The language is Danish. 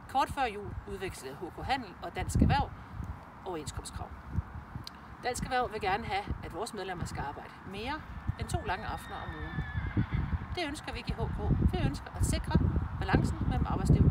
Kort før jul udvekslede HK Handel og Dansk Erhverv overenskomstkrav. Dansk Erhverv vil gerne have, at vores medlemmer skal arbejde mere end 2 lange aftener om ugen. Det ønsker vi ikke i HK. Vi ønsker at sikre balancen mellem arbejdsliv